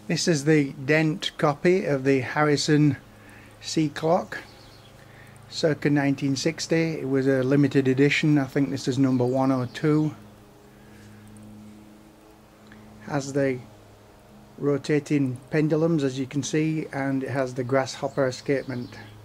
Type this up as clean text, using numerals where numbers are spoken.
This is the Dent copy of the Harrison sea clock, circa 1960. It was a limited edition. I think this is number 102. Has the rotating pendulums, as you can see, and it has the Grasshopper Escapement.